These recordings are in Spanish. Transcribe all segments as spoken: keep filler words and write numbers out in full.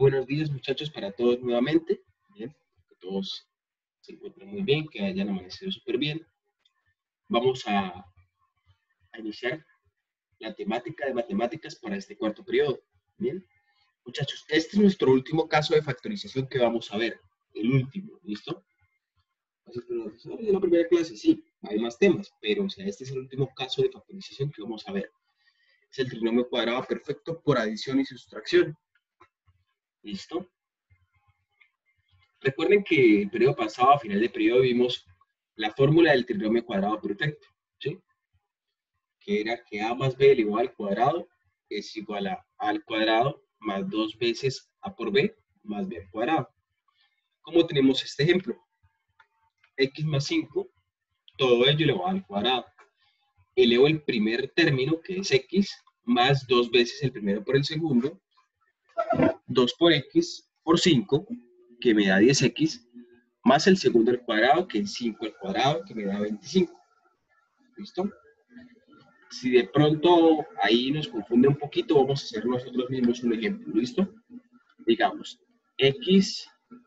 Buenos días, muchachos, para todos nuevamente. Bien, que todos se encuentren muy bien, que hayan amanecido súper bien. Vamos a, a iniciar la temática de matemáticas para este cuarto periodo. Bien, muchachos, este es nuestro último caso de factorización que vamos a ver. El último, ¿listo? Así que, profesor, en la primera clase sí, hay más temas, pero o sea, este es el último caso de factorización que vamos a ver. Es el trinomio cuadrado perfecto por adición y sustracción. ¿Listo? Recuerden que el periodo pasado, a final de periodo, vimos la fórmula del trinomio cuadrado perfecto, ¿sí? Que era que a más b elevado al cuadrado es igual a a al cuadrado más dos veces a por b más b al cuadrado. ¿Cómo tenemos este ejemplo? X más cinco, todo ello elevado al cuadrado. Elevo el primer término, que es x, más dos veces el primero por el segundo, dos por x por cinco, que me da diez equis, más el segundo al cuadrado, que es cinco al cuadrado, que me da veinticinco. ¿Listo? Si de pronto ahí nos confunde un poquito, vamos a hacer nosotros mismos un ejemplo. ¿Listo? Digamos, x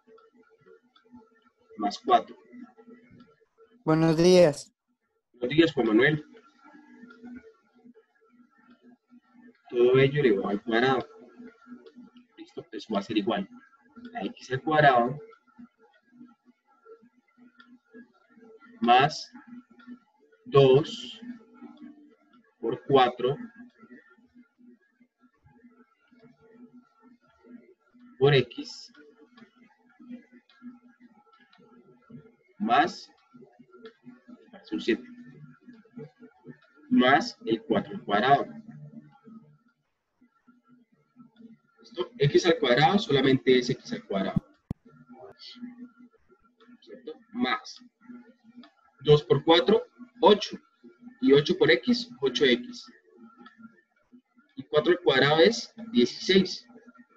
más cuatro. Buenos días. Buenos días, Juan Manuel. Todo ello elevado al cuadrado. ¿Listo? Eso va a ser igual a x al cuadrado más dos por cuatro por x más, son siete, más el cuatro al cuadrado. ¿Listo? X al cuadrado solamente es x al cuadrado. ¿Cierto? Más dos por cuatro, ocho. Y ocho por x, ocho equis. Y cuatro al cuadrado es dieciséis.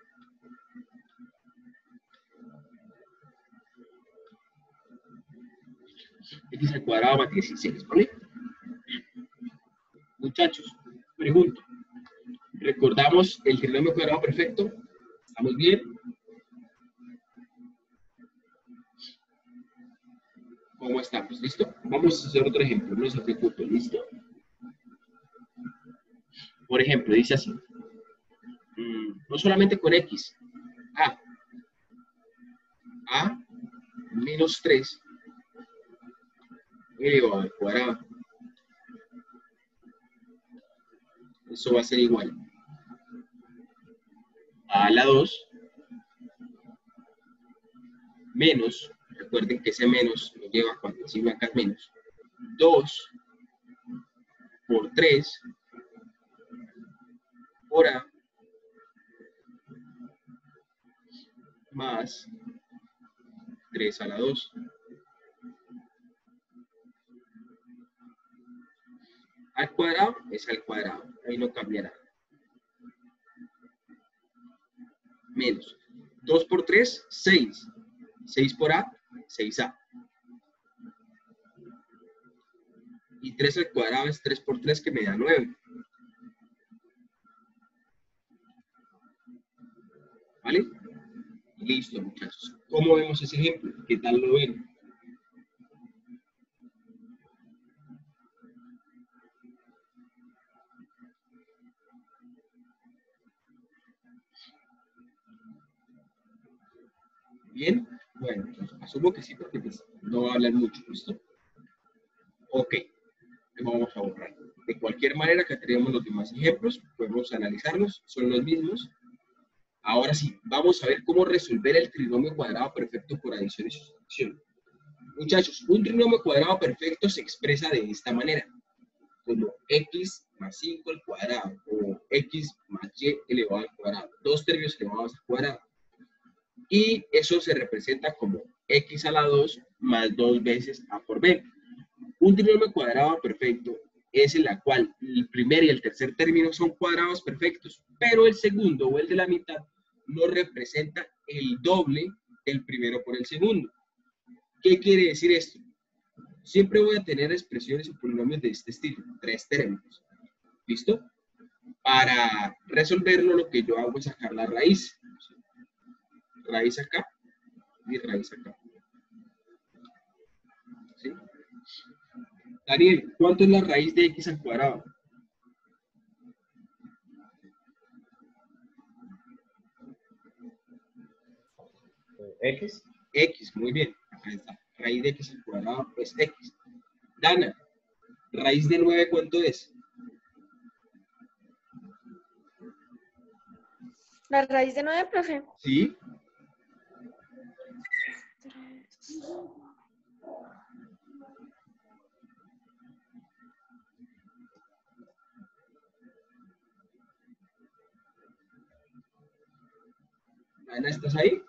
X al cuadrado más dieciséis, ¿vale? Muchachos, pregunto. ¿Recordamos el trinomio cuadrado perfecto? ¿Estamos bien? ¿Cómo estamos? ¿Listo? Vamos a hacer otro ejemplo, no se preocupen, ¿listo? Por ejemplo, dice así. Mm, no solamente con x. A. A menos tres elevado al cuadrado. Eso va a ser igual a la dos menos, recuerden que ese menos lo lleva cuando encima acá menos, dos por tres por a más tres a la dos. Al cuadrado es al cuadrado, ahí no cambiará. Menos dos por tres, seis. seis por a, seis a. Y tres al cuadrado es tres por tres, que me da nueve. ¿Vale? Listo, muchachos. ¿Cómo vemos ese ejemplo? ¿Qué tal lo ven? ¿Bien? Bueno, entonces, asumo que sí, porque pues, no va a hablar mucho, ¿listo? Ok, vamos a borrar. De cualquier manera, que tenemos los demás ejemplos, podemos analizarlos, son los mismos. Ahora sí, vamos a ver cómo resolver el trinomio cuadrado perfecto por adición y sustracción. Muchachos, un trinomio cuadrado perfecto se expresa de esta manera, como x más cinco al cuadrado, o x más y elevado al cuadrado, dos términos elevados al cuadrado. Y eso se representa como x a la dos más dos veces a por b. Un trinomio cuadrado perfecto es en la cual el primer y el tercer término son cuadrados perfectos, pero el segundo o el de la mitad no representa el doble del primero por el segundo. ¿Qué quiere decir esto? Siempre voy a tener expresiones o polinomios de este estilo, tres términos. ¿Listo? Para resolverlo, lo que yo hago es sacar la raíz. raíz acá y raíz acá. ¿Sí? Daniel, ¿cuánto es la raíz de x al cuadrado? X. X, muy bien. Acá está. Raíz de x al cuadrado es x. Dana, raíz de nueve, ¿cuánto es? La raíz de nueve, profe. Sí. Ana, ¿estás ahí?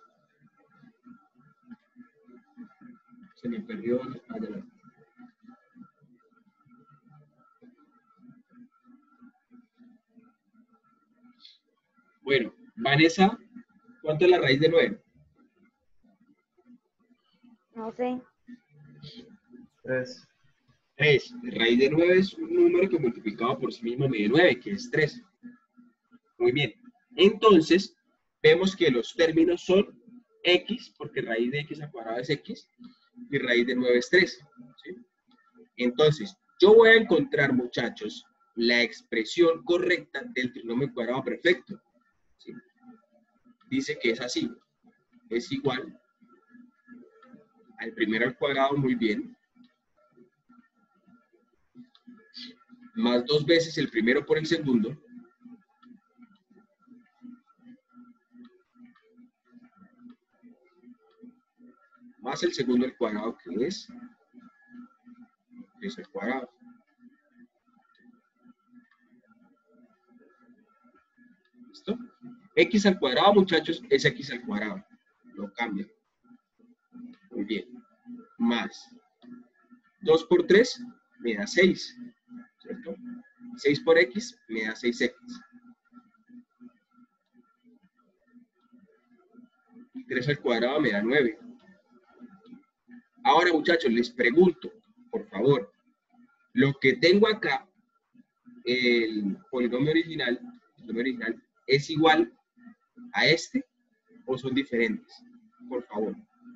Se me perdió. Allá. Bueno, Vanessa, ¿cuánto es la raíz de nueve? No sé. tres. tres. Raíz de nueve es un número que multiplicado por sí mismo me da nueve, que es tres. Muy bien. Entonces, vemos que los términos son x, porque raíz de x al cuadrado es x, y raíz de nueve es tres. ¿Sí? Entonces, yo voy a encontrar, muchachos, la expresión correcta del trinomio cuadrado perfecto. ¿Sí? Dice que es así. Es igual al primero al cuadrado, muy bien, más dos veces el primero por el segundo, más el segundo al cuadrado, que es, es el cuadrado. ¿Listo? X al cuadrado, muchachos, es x al cuadrado. Lo cambia. Muy bien. Más dos por tres me da seis. ¿Cierto? seis por x me da seis x. Y tres al cuadrado me da nueve. Ahora, muchachos, les pregunto, por favor, lo que tengo acá, el polinomio original, el polinomio original, ¿es igual a este o son diferentes? Por favor.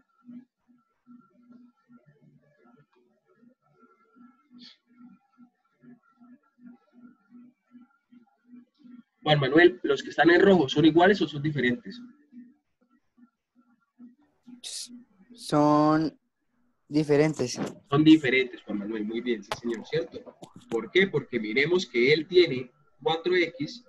Juan Manuel, ¿los que están en rojo son iguales o son diferentes? Son diferentes. Son diferentes, Juan Manuel, muy bien, sí señor, ¿cierto? ¿Por qué? Porque miremos que él tiene cuatro x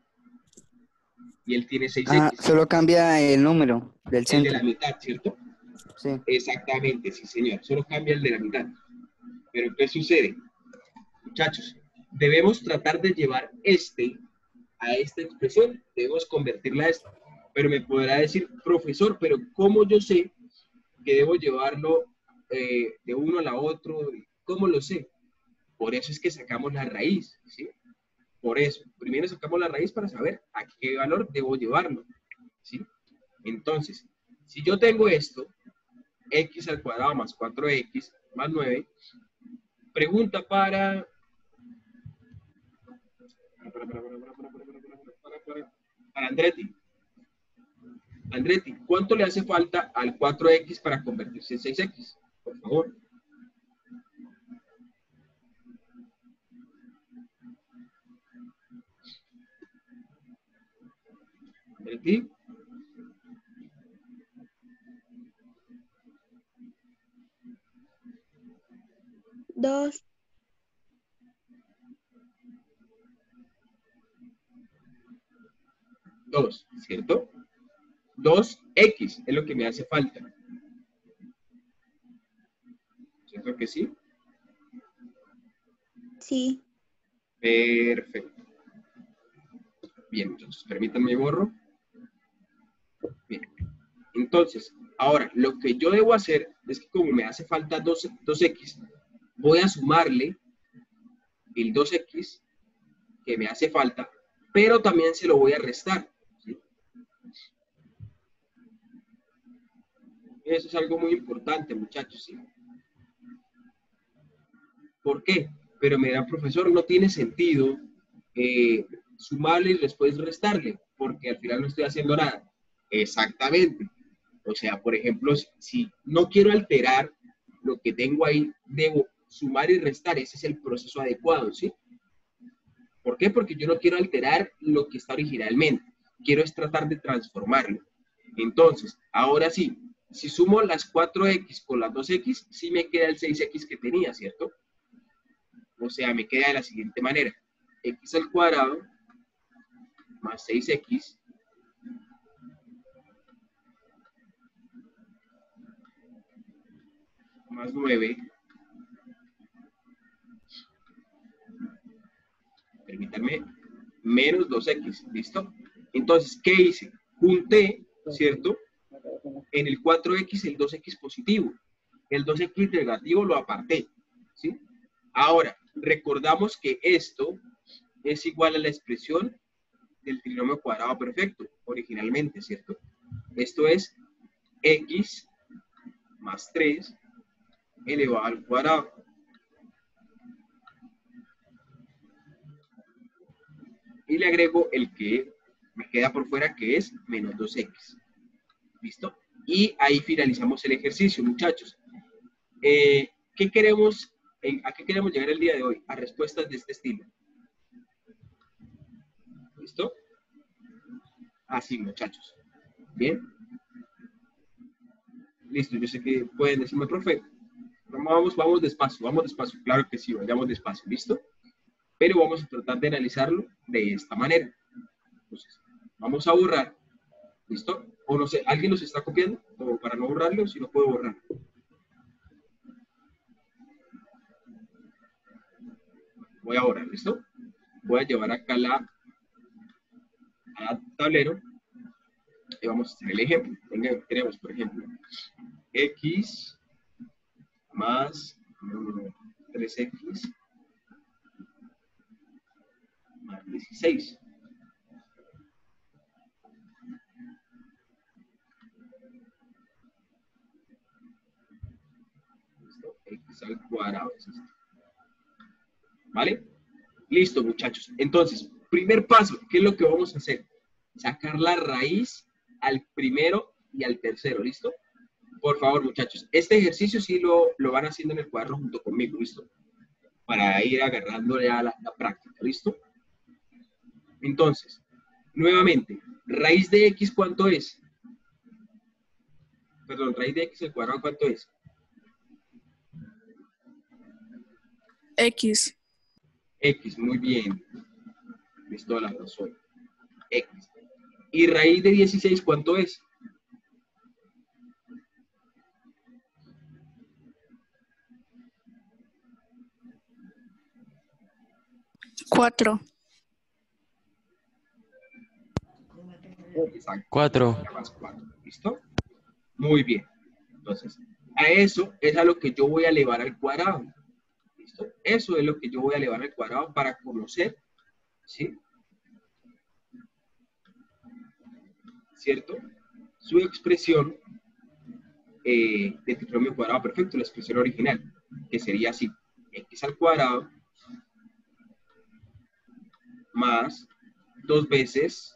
y él tiene seis x. Ah, solo cambia el número del El centro. de la mitad, ¿cierto? Sí. Exactamente, sí señor, solo cambia el de la mitad. Pero ¿qué sucede? Muchachos, debemos tratar de llevar este a esta expresión, debemos convertirla a esta. Pero me podrá decir, profesor, pero ¿cómo yo sé que debo llevarlo eh, de uno a la otro? ¿Cómo lo sé? Por eso es que sacamos la raíz, ¿sí? Por eso, primero sacamos la raíz para saber a qué valor debo llevarlo, ¿sí? Entonces, si yo tengo esto, x al cuadrado más cuatro x más nueve, pregunta para... Para, para, para, para, para, para, para, para, para Andretti. Andretti, ¿cuánto le hace falta al cuatro x para convertirse en seis x? Por favor. Andretti. Dos. dos, ¿cierto? dos x es lo que me hace falta. ¿Cierto que sí? Sí. Perfecto. Bien, entonces, permítanme borro. Bien. Entonces, ahora, lo que yo debo hacer es que como me hace falta dos x, voy a sumarle el dos x que me hace falta, pero también se lo voy a restar. ¿Sí? Eso es algo muy importante, muchachos. ¿Sí? ¿Por qué? Pero me da, profesor, no tiene sentido eh, sumarle y después restarle, porque al final no estoy haciendo nada. Exactamente. O sea, por ejemplo, si, si no quiero alterar lo que tengo ahí, debo sumar y restar. Ese es el proceso adecuado, ¿sí? ¿Por qué? Porque yo no quiero alterar lo que está originalmente. Quiero es tratar de transformarlo. Entonces, ahora sí, si sumo las cuatro equis con las dos equis, sí me queda el seis equis que tenía, ¿cierto? O sea, me queda de la siguiente manera. X al cuadrado más seis equis más nueve, permítanme, menos dos equis, ¿listo? Entonces, ¿qué hice? Junté, ¿cierto? En el cuatro equis el dos equis positivo. El dos equis negativo lo aparté, ¿sí? Ahora, recordamos que esto es igual a la expresión del trinomio cuadrado perfecto, originalmente, ¿cierto? Esto es x más tres elevado al cuadrado. Y le agrego el que me queda por fuera, que es menos dos equis. ¿Listo? Y ahí finalizamos el ejercicio, muchachos. Eh, ¿qué queremos, ¿A qué queremos llegar el día de hoy? A respuestas de este estilo. ¿Listo? Así, muchachos. ¿Bien? Listo, yo sé que pueden decirme, profe, vamos, vamos despacio, vamos despacio. Claro que sí, vayamos despacio, ¿listo? Pero vamos a tratar de analizarlo de esta manera. Entonces, vamos a borrar, ¿listo? O no sé, ¿alguien los está copiando? O para no borrarlo, si no puedo borrar. Voy a borrar, ¿listo? Voy a llevar acá la a tablero y vamos a hacer el ejemplo. Tenemos, por ejemplo, x más tres equis más dieciséis. ¿Listo? X al cuadrado. ¿Vale? Listo, muchachos. Entonces, primer paso, ¿qué es lo que vamos a hacer? Sacar la raíz al primero y al tercero, ¿listo? Por favor, muchachos, este ejercicio sí lo, lo van haciendo en el cuaderno junto conmigo, ¿listo? Para ir agarrando ya la, la práctica, ¿listo? Entonces, nuevamente, raíz de x, ¿cuánto es? Perdón, raíz de x al cuadrado, ¿cuánto es? X. X, muy bien. Listo, la razón. X. ¿Y raíz de dieciséis, cuánto es? Cuatro. Exacto. Cuatro. Más cuatro. ¿Listo? Muy bien. Entonces, a eso es a lo que yo voy a elevar al cuadrado. ¿Listo? Eso es lo que yo voy a elevar al cuadrado para conocer, ¿sí? ¿Cierto? Su expresión eh, de trinomio cuadrado perfecto, la expresión original, que sería así: x al cuadrado más dos veces,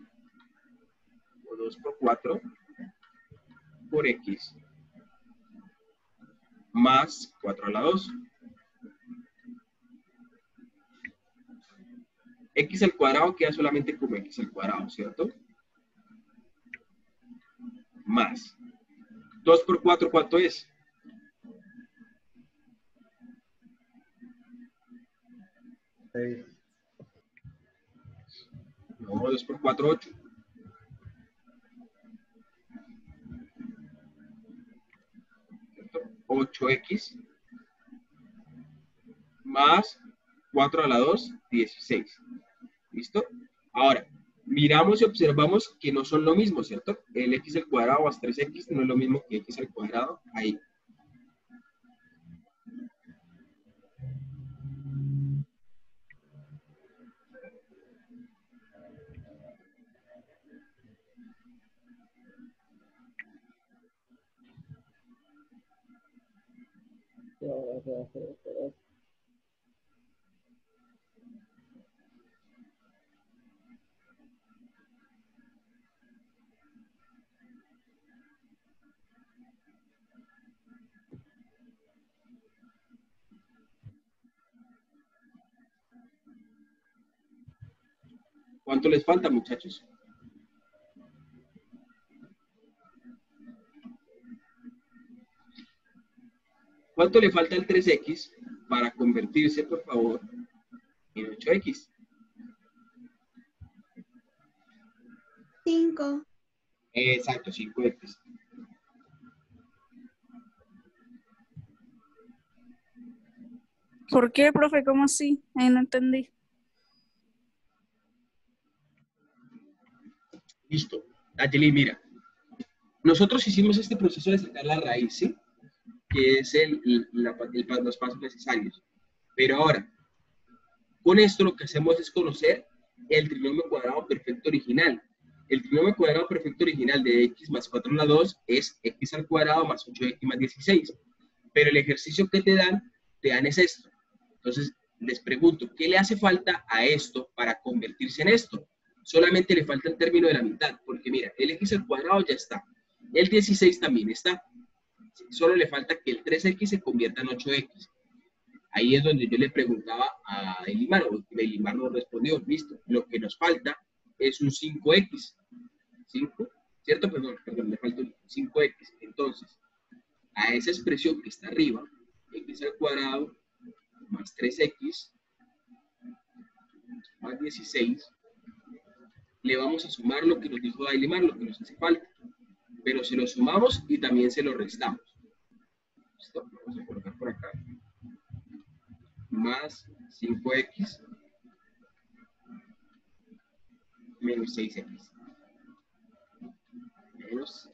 o dos por cuatro, por x, más cuatro a la dos. X al cuadrado queda solamente como x al cuadrado, ¿cierto? Más. dos por cuatro, ¿cuánto es? seis. No, dos por cuatro, ocho. ocho equis más cuatro a la dos, dieciséis. ¿Listo? Ahora, miramos y observamos que no son lo mismo, ¿cierto? El x al cuadrado más tres equis no es lo mismo que x al cuadrado ahí. ¿Cuánto les falta, muchachos? ¿Cuánto le falta al tres equis para convertirse, por favor, en ocho equis? cinco. Exacto, cinco equis. ¿Por qué, profe? ¿Cómo así? Ahí no entendí. Listo. Nayeli, mira. Nosotros hicimos este proceso de sacar la raíz, ¿sí? Que es el, el- la- el- los pasos necesarios. Pero ahora, con esto lo que hacemos es conocer el trinomio cuadrado perfecto original. El trinomio cuadrado perfecto original de x más cuatro a la dos es x al cuadrado más ocho equis más dieciséis. Pero el ejercicio que te dan, te dan es esto. Entonces, les pregunto, ¿qué le hace falta a esto para convertirse en esto? Solamente le falta el término de la mitad, porque mira, el x al cuadrado ya está. El dieciséis también está. Solo le falta que el tres equis se convierta en ocho equis. Ahí es donde yo le preguntaba a Elimar, o Elimar nos respondió, listo, lo que nos falta es un cinco equis. cinco, ¿cierto? Perdón, perdón, le falta un cinco equis. Entonces, a esa expresión que está arriba, x al cuadrado más tres equis más dieciséis, le vamos a sumar lo que nos dijo Dailimar, lo que nos hace falta. Pero se lo sumamos y también se lo restamos. ¿Listo? Vamos a colocar por acá. Más cinco equis menos seis equis. Menos.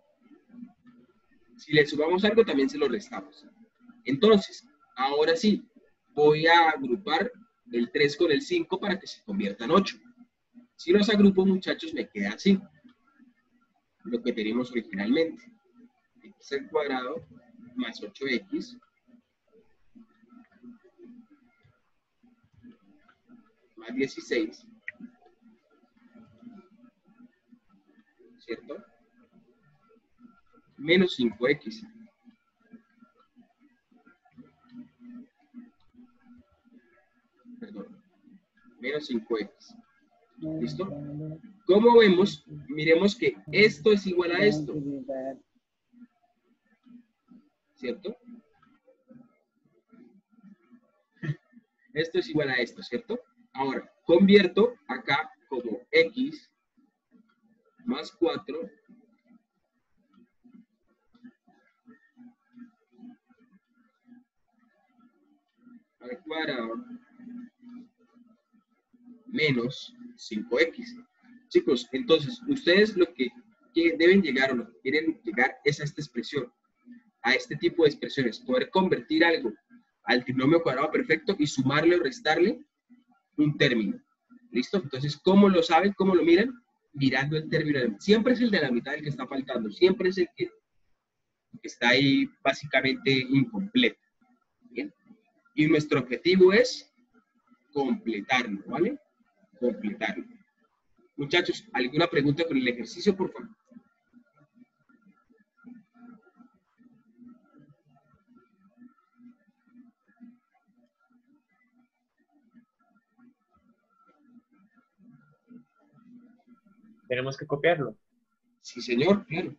Si le sumamos algo, también se lo restamos. Entonces, ahora sí, voy a agrupar el tres con el cinco para que se convierta en ocho. Si los agrupo, muchachos, me queda así. Lo que tenemos originalmente. X al cuadrado más ocho equis más dieciséis, ¿cierto? Menos cinco equis. Perdón. Menos cinco equis. ¿Listo? Como vemos, miremos que esto es igual a esto. ¿Cierto? Esto es igual a esto, ¿cierto? Ahora, convierto acá como x más cuatro al cuadrado menos cinco equis. Chicos, entonces, ustedes lo que que deben llegar o lo que quieren llegar es a esta expresión, a este tipo de expresiones, poder convertir algo al trinomio cuadrado perfecto y sumarle o restarle un término. ¿Listo? Entonces, ¿cómo lo saben? ¿Cómo lo miran? Mirando el término. De, siempre es el de la mitad el que está faltando. Siempre es el que está ahí básicamente incompleto. ¿Bien? Y nuestro objetivo es completarlo, ¿vale? Completarlo. Muchachos, ¿alguna pregunta con el ejercicio, por favor? Tenemos que copiarlo. Sí, señor, claro.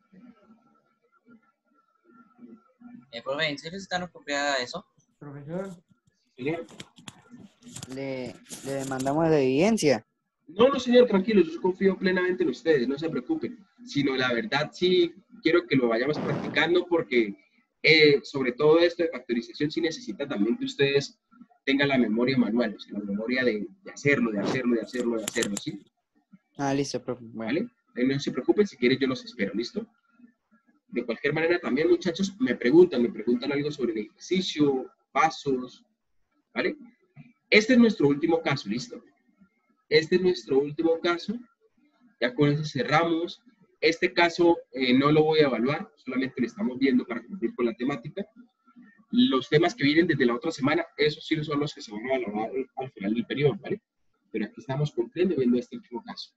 Eh, profe, ¿en serio se están copiando eso? Profesor. Sí, señor. Le, le mandamos la evidencia. No, no, señor, tranquilo, yo confío plenamente en ustedes, no se preocupen. Sino la verdad sí quiero que lo vayamos practicando porque eh, sobre todo esto de factorización sí necesita también que ustedes tengan la memoria manual, o sea, la memoria de, de hacerlo, de hacerlo, de hacerlo, de hacerlo, ¿sí? Ah, listo, profe. Bueno. ¿Vale? Eh, No se preocupen, si quieren yo los espero, ¿listo? De cualquier manera también, muchachos, me preguntan, me preguntan algo sobre el ejercicio, pasos, ¿vale? Este es nuestro último caso, ¿listo? Este es nuestro último caso. Ya con eso cerramos. Este caso eh, no lo voy a evaluar, solamente lo estamos viendo para cumplir con la temática. Los temas que vienen desde la otra semana, esos sí son los que se van a evaluar al final del periodo, ¿vale? Pero aquí estamos cumpliendo y viendo este último caso.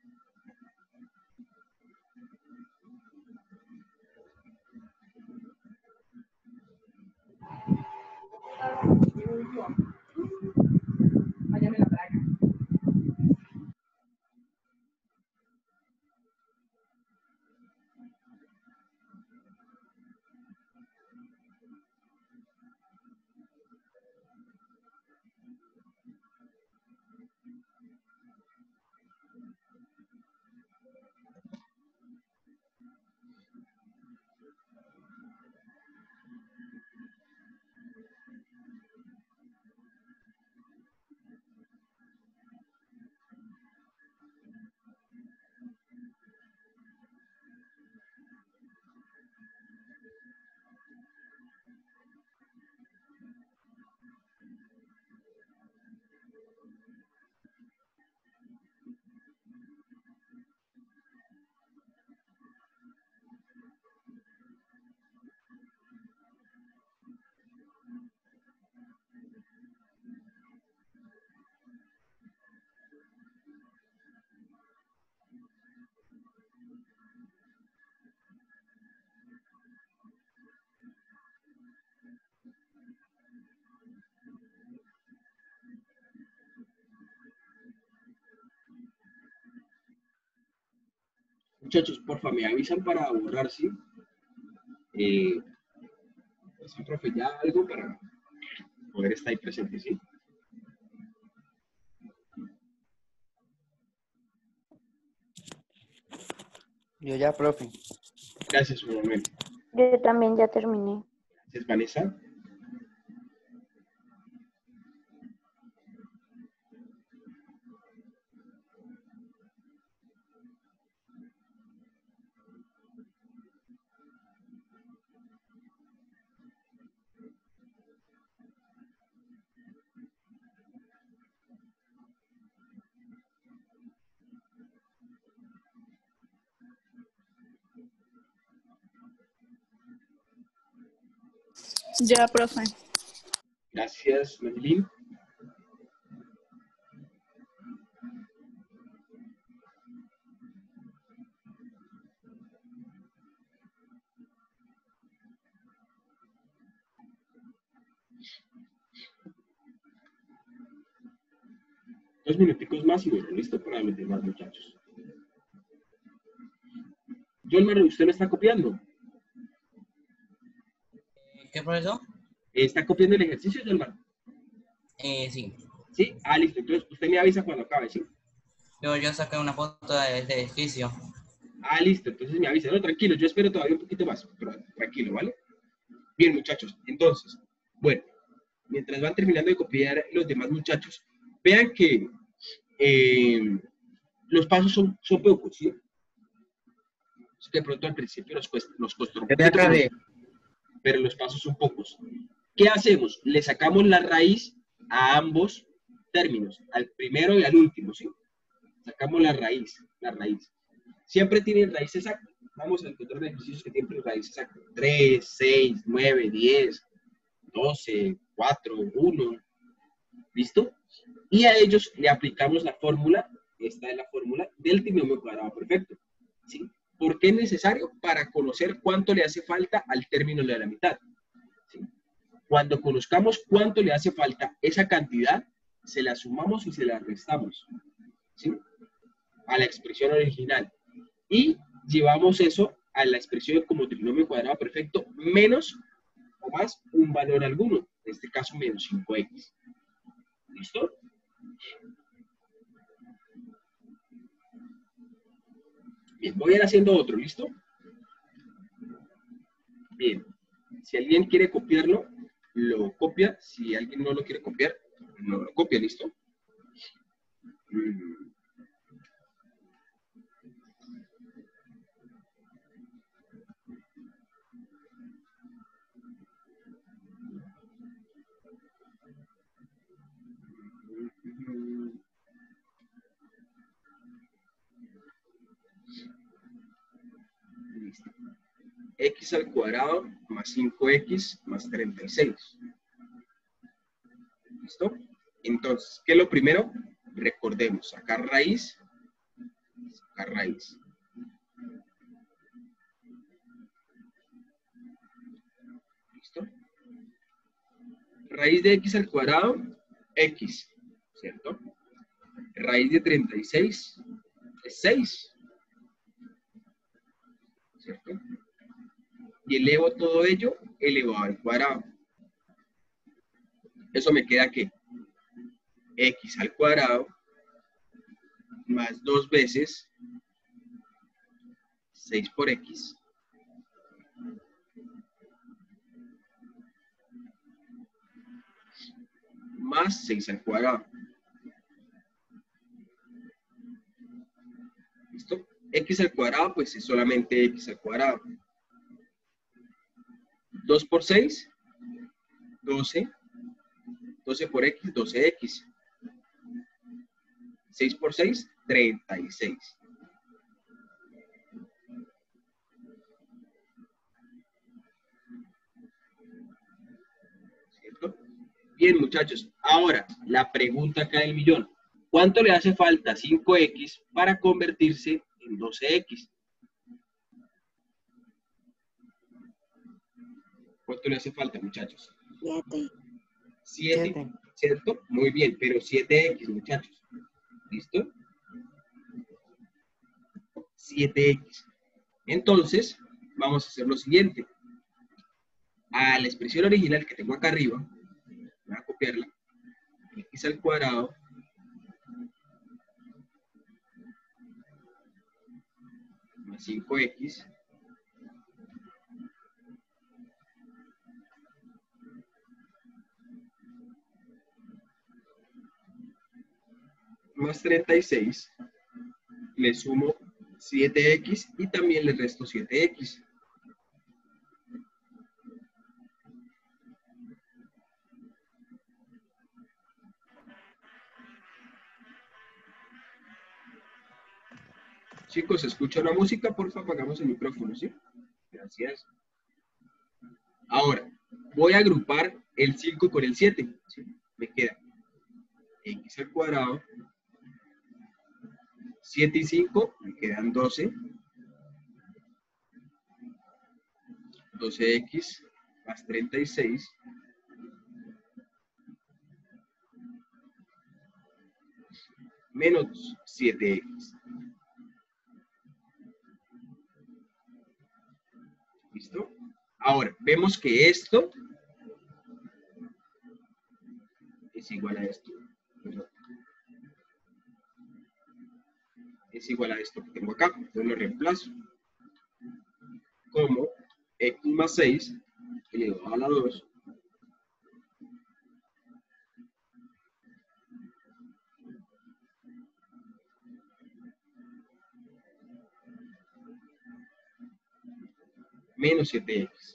Muchachos, porfa, me avisan para borrar, ¿sí? Eh, pues, profe, ya algo para poder estar ahí presente, ¿sí? Yo ya, profe. Gracias, un momento. Yo también ya terminé. Gracias, Vanessa. Ya, profe. Gracias, Madeline. Dos minuticos más y bueno, listo para los demás muchachos. Yolmar, ¿usted me está copiando? ¿Qué profesor? ¿Está copiando el ejercicio, Yolmar? Eh, sí. ¿Sí? Ah, listo. Entonces, usted me avisa cuando acabe, ¿sí? Yo, yo saqué una foto de este edificio. Ah, listo. Entonces me avisa. No, tranquilo, yo espero todavía un poquito más, pero tranquilo, ¿vale? Bien, muchachos. Entonces, bueno, mientras van terminando de copiar los demás muchachos, vean que eh, los pasos son, son pocos, ¿sí? Es que de pronto al principio nos, cuesta, nos costó un poquito, pero, pero los pasos son pocos. ¿Qué hacemos? Le sacamos la raíz a ambos términos, al primero y al último, ¿sí? Sacamos la raíz, la raíz. Siempre tienen raíz exacta. Vamos a encontrar ejercicios que tienen raíz exacta. tres, seis, nueve, diez, doce, cuatro, uno. ¿Listo? Y a ellos le aplicamos la fórmula, esta es la fórmula del trinomio cuadrado perfecto. ¿Sí? ¿Por qué es necesario? Para conocer cuánto le hace falta al término de la mitad. ¿Sí? Cuando conozcamos cuánto le hace falta esa cantidad, se la sumamos y se la restamos, ¿sí? A la expresión original. Y llevamos eso a la expresión como trinomio cuadrado perfecto menos o más un valor alguno, en este caso menos cinco equis. ¿Listo? Bien, voy a ir haciendo otro, ¿listo? Bien, si alguien quiere copiarlo, lo copia. Si alguien no lo quiere copiar, no lo copia, ¿listo? Mm. Listo. X al cuadrado más cinco equis más treinta y seis. ¿Listo? Entonces, ¿qué es lo primero? Recordemos, sacar raíz, sacar raíz. ¿Listo? Raíz de X al cuadrado, X, ¿cierto? Raíz de treinta y seis es seis, ¿cierto? Y elevo todo ello elevado al cuadrado. Eso me queda que X al cuadrado más dos veces seis por X más seis al cuadrado. ¿Listo? X al cuadrado, pues es solamente X al cuadrado. dos por seis, doce. doce por X, doce equis. seis por seis, treinta y seis. ¿Cierto? Bien, muchachos. Ahora, la pregunta acá del millón. ¿Cuánto le hace falta cinco equis para convertirse en doce equis? ¿Cuánto le hace falta, muchachos? Siete. siete, ¿cierto? Muy bien, pero siete equis, muchachos. ¿Listo? siete equis. Entonces, vamos a hacer lo siguiente. A la expresión original que tengo acá arriba, voy a copiarla, x al cuadrado más cinco equis más treinta y seis, le sumo siete equis y también le resto siete equis. Chicos, ¿escucha la música? Por favor, apagamos el micrófono, ¿sí? Gracias. Ahora, voy a agrupar el cinco con el siete. ¿Sí? Me queda x al cuadrado, siete y cinco, me quedan doce. doce equis más treinta y seis. Menos siete equis. ¿Listo? Ahora, vemos que esto es igual a esto. Es igual a esto que tengo acá. Entonces lo reemplazo. Como x más seis elevado a la dos menos siete equis.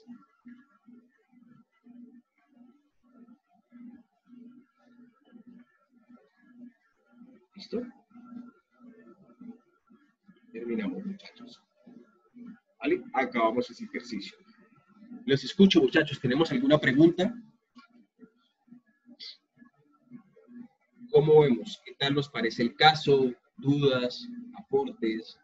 ¿Listo? Terminamos, muchachos. ¿Vale? Acabamos ese ejercicio. Los escucho, muchachos. ¿Tenemos alguna pregunta? ¿Cómo vemos? ¿Qué tal nos parece el caso? ¿Dudas? ¿Aportes?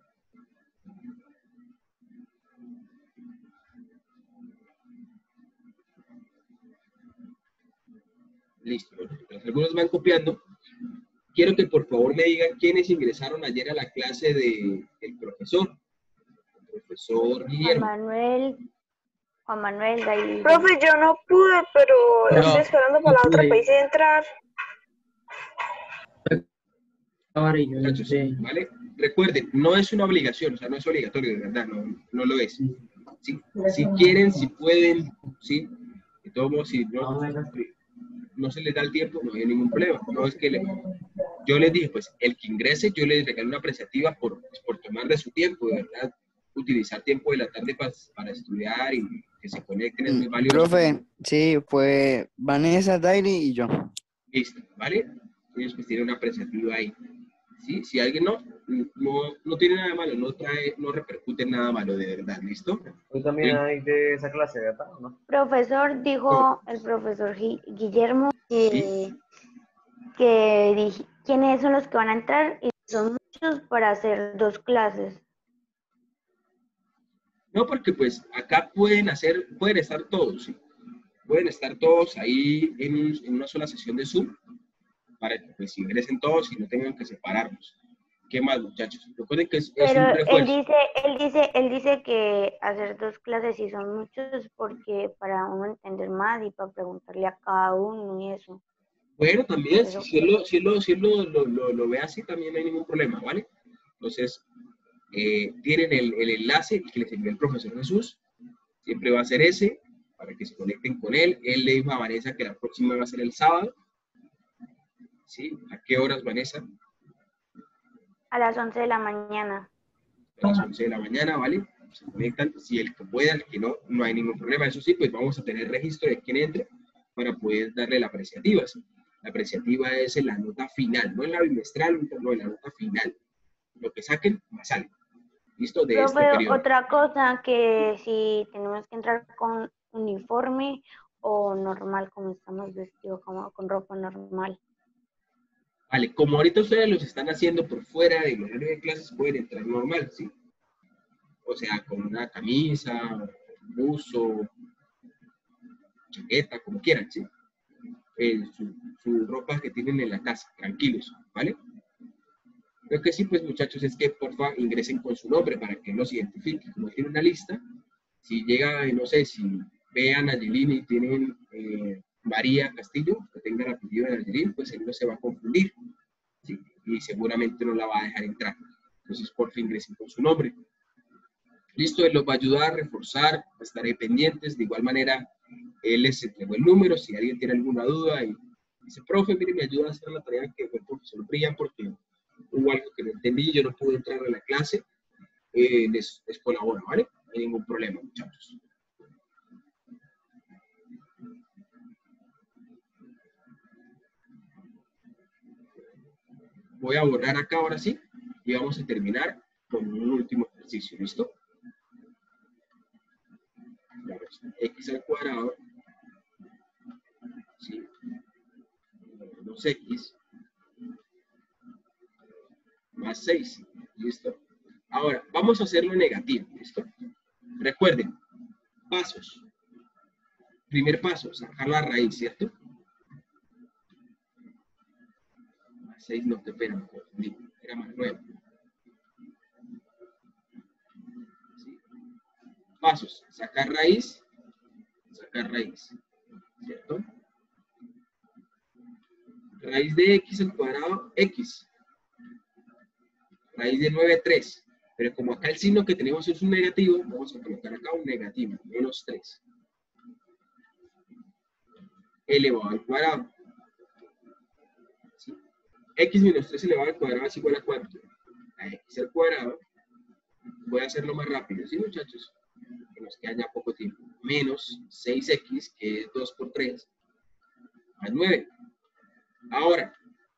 Listo. Mientras algunos van copiando, quiero que por favor me digan quiénes ingresaron ayer a la clase del profesor. El profesor Juan Guillermo. Manuel, Juan Manuel, de ahí. Profe, yo no pude, pero No, estoy esperando para la otra pude. país de entrar. Ahora yo no Muchachos, sé. ¿vale? Recuerden, no es una obligación, o sea, no es obligatorio, de verdad, no, no lo es. ¿Sí? Si quieren, si pueden, ¿sí? De todos modos, si no, no se les da el tiempo, no hay ningún problema. No es que le, yo les dije, pues, el que ingrese, yo les regalo una apreciativa por, pues, por tomar de su tiempo, de verdad. Utilizar tiempo de la tarde para, para estudiar y que se conecten es muy valioso. Profe, sí, fue Vanessa, Dairi y yo. Listo, ¿vale? Ellos pues tienen una apreciativa ahí. ¿Sí? Si alguien no, no, no tiene nada malo, no trae, no repercute en nada malo, de verdad, ¿listo? Hoy también Sí. hay de esa clase, ¿verdad? ¿No? Profesor, dijo el profesor Gui- Guillermo que, Sí. que dij- quiénes son los que van a entrar y son muchos para hacer dos clases. No, porque pues acá pueden hacer, pueden estar todos, ¿sí? Pueden estar todos ahí en, un- en una sola sesión de Zoom para que pues ingresen todos y no tengan que separarnos. ¿Qué más, muchachos? Recuerden que es, es Pero un él refuerzo. dice, él dice, él dice que hacer dos clases sí son muchos porque para uno entender más y para preguntarle a cada uno y eso. Bueno, también, si, Eso si él, lo, si él, lo, si él lo, lo, lo, lo ve así, también no hay ningún problema, ¿vale? Entonces, eh, tienen el, el enlace que les envió el profesor Jesús, siempre va a ser ese, para que se conecten con él. Él le dijo a Vanessa que la próxima va a ser el sábado. ¿Sí? ¿A qué horas, Vanessa? a las once de la mañana. A las once de la mañana, ¿vale? Se conectan, si el que pueda, el que no, no hay ningún problema. Eso sí, pues vamos a tener registro de quién entre para poder darle la apreciativa. ¿Sí? La apreciativa es en la nota final, no en la bimestral, no en la nota final. Lo que saquen, más sale. ¿Listo? De este Profe, periodo. otra cosa, que si tenemos que entrar con uniforme o normal, como estamos vestidos, como con ropa normal. Vale, como ahorita ustedes los están haciendo por fuera del horario de clases, pueden entrar normal, ¿sí? O sea, con una camisa, buzo, chaqueta, como quieran, ¿sí? Eh, su, su ropa que tienen en la casa, tranquilos, ¿vale? Lo que sí, pues muchachos, es que porfa ingresen con su nombre para que los identifique. Como tiene una lista, si llega, no sé, si vean a Angelina y tienen eh, María Castillo, que tenga el apellido de Angelina, pues él no se va a confundir, ¿sí? Y seguramente no la va a dejar entrar. Entonces, porfa ingresen con su nombre. Listo, él los va a ayudar a reforzar, estaré pendientes. De igual manera, él les entregó el número. Si alguien tiene alguna duda y dice, profe, mire, me ayuda a hacer la tarea que fue el profesor Brian porque hubo algo que no entendí, yo no pude entrar a la clase, eh, les, les colaboro, ¿vale? No hay ningún problema, muchachos. Voy a borrar acá ahora sí y vamos a terminar con un último ejercicio, ¿listo? X al cuadrado, ¿sí? Dos X más seis, ¿listo? Ahora, vamos a hacerlo negativo, ¿listo? Recuerden, pasos. Primer paso, sacar la raíz, ¿cierto? Más seis, no te espera, me confundí, era más nueve. ¿Sí? Pasos, sacar raíz, sacar raíz, ¿cierto? Raíz de X al cuadrado, X. Raíz de nueve, tres. Pero como acá el signo que tenemos es un negativo, vamos a colocar acá un negativo, menos tres. Elevado al cuadrado. ¿Sí? X menos tres elevado al cuadrado es igual a cuánto? A X al cuadrado. Voy a hacerlo más rápido, ¿sí, muchachos? Que nos queda ya poco tiempo. Menos seis X, que es dos por tres, más nueve. Ahora,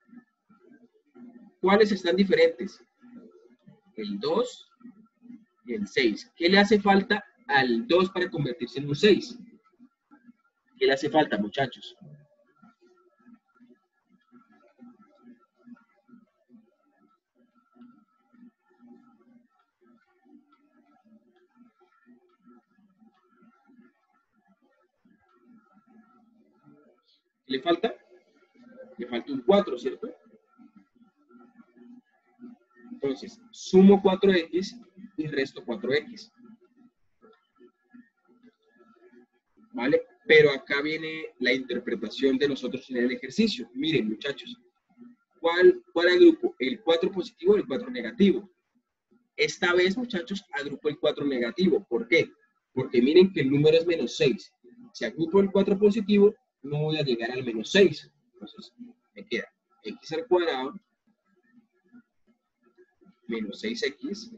¿cuáles están diferentes? El dos y el seis. ¿Qué le hace falta al dos para convertirse en un seis? ¿Qué le hace falta, muchachos? ¿Qué le falta? Le falta un cuatro, ¿cierto? Entonces, sumo cuatro X y resto cuatro X. ¿Vale? Pero acá viene la interpretación de nosotros en el ejercicio. Miren, muchachos, ¿cuál, cuál agrupo? ¿El cuatro positivo o el cuatro negativo? Esta vez, muchachos, agrupo el cuatro negativo. ¿Por qué? Porque miren que el número es menos seis. Si agrupo el cuatro positivo, no voy a llegar al menos seis. Entonces, me queda X al cuadrado menos seis X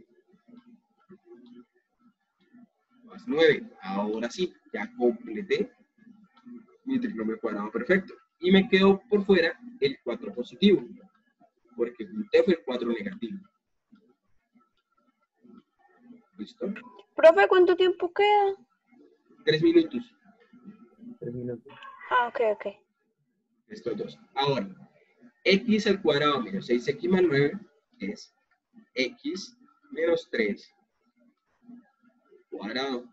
más nueve. Ahora sí, ya completé mi trinomio cuadrado perfecto. Y me quedó por fuera el cuatro positivo, porque junté fue el cuatro negativo. ¿Listo? Profe, ¿cuánto tiempo queda? Tres minutos. Tres minutos. Ah, ok, ok. Estos dos. Ahora, X al cuadrado menos seis X más nueve es X menos tres cuadrado.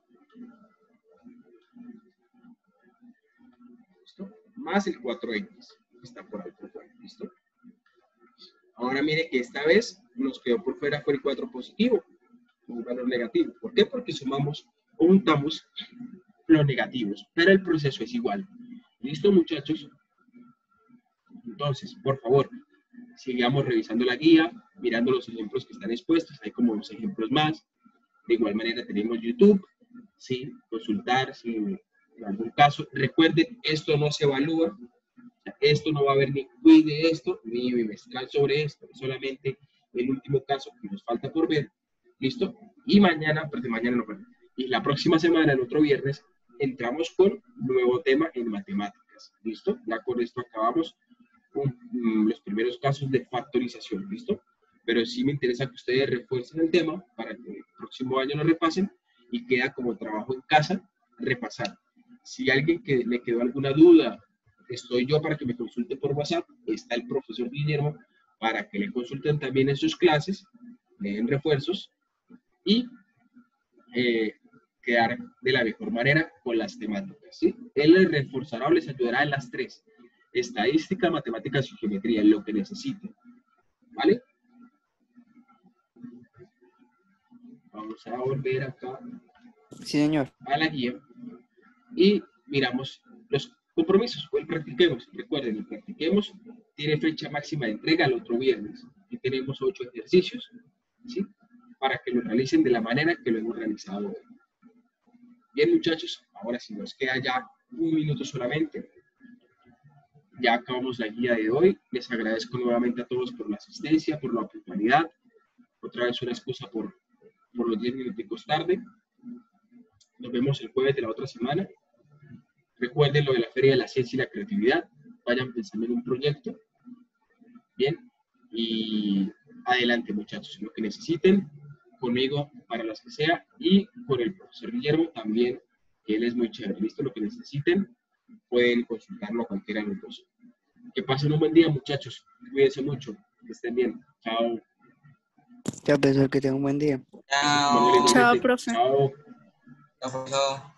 ¿Listo? Más el cuatro X. Está por ahí por fuera. ¿Listo? Ahora mire que esta vez nos quedó por fuera fue el cuatro positivo. Un valor negativo. ¿Por qué? Porque sumamos o juntamos los negativos. Pero el proceso es igual. ¿Listo, muchachos? Entonces, por favor, sigamos revisando la guía, mirando los ejemplos que están expuestos. Hay como dos ejemplos más. De igual manera tenemos YouTube, ¿sí? Consultar si en algún caso. Recuerden, esto no se evalúa. O sea, esto no va a haber ni quiz de esto, ni bimestral sobre esto. Es solamente el último caso que nos falta por ver. ¿Listo? Y mañana, pues de mañana no, perdón. Y la próxima semana, el otro viernes, entramos con nuevo tema en matemáticas. ¿Listo? Ya con esto acabamos con mm, los primeros casos de factorización. ¿Listo? Pero sí me interesa que ustedes refuercen el tema para que el próximo año lo repasen y queda como trabajo en casa repasar. Si alguien que le quedó alguna duda, estoy yo para que me consulte por WhatsApp, está el profesor Guillermo para que le consulten también en sus clases, le den refuerzos y eh, quedar de la mejor manera con las temáticas, ¿sí? Él les reforzará o les ayudará en las tres: estadística, matemáticas y geometría, en lo que necesiten, ¿vale? Vamos a volver acá Sí, señor. a la guía y miramos los compromisos. O el practiquemos. Recuerden, el practiquemos tiene fecha máxima de entrega el otro viernes y tenemos ocho ejercicios, ¿sí? Para que lo realicen de la manera que lo hemos realizado hoy. Bien, muchachos, ahora sí nos queda ya un minuto solamente. Ya acabamos la guía de hoy. Les agradezco nuevamente a todos por la asistencia, por la puntualidad. Otra vez una excusa por, por los diez minuticos tarde. Nos vemos el jueves de la otra semana. Recuerden lo de la Feria de la Ciencia y la Creatividad. Vayan pensando en un proyecto. Bien. Y adelante, muchachos. Lo que necesiten, conmigo para las que sea. Y con el profesor Guillermo también, que él es muy chévere. ¿Listo? Lo que necesiten, pueden consultarlo a cualquiera de los dos. Que pasen un buen día, muchachos. Cuídense mucho. Que estén bien. Chao. Chao, profesor, que tenga un buen día. Chao. Manuel, Chao, igualmente. profe. Chao. Chao, profesor.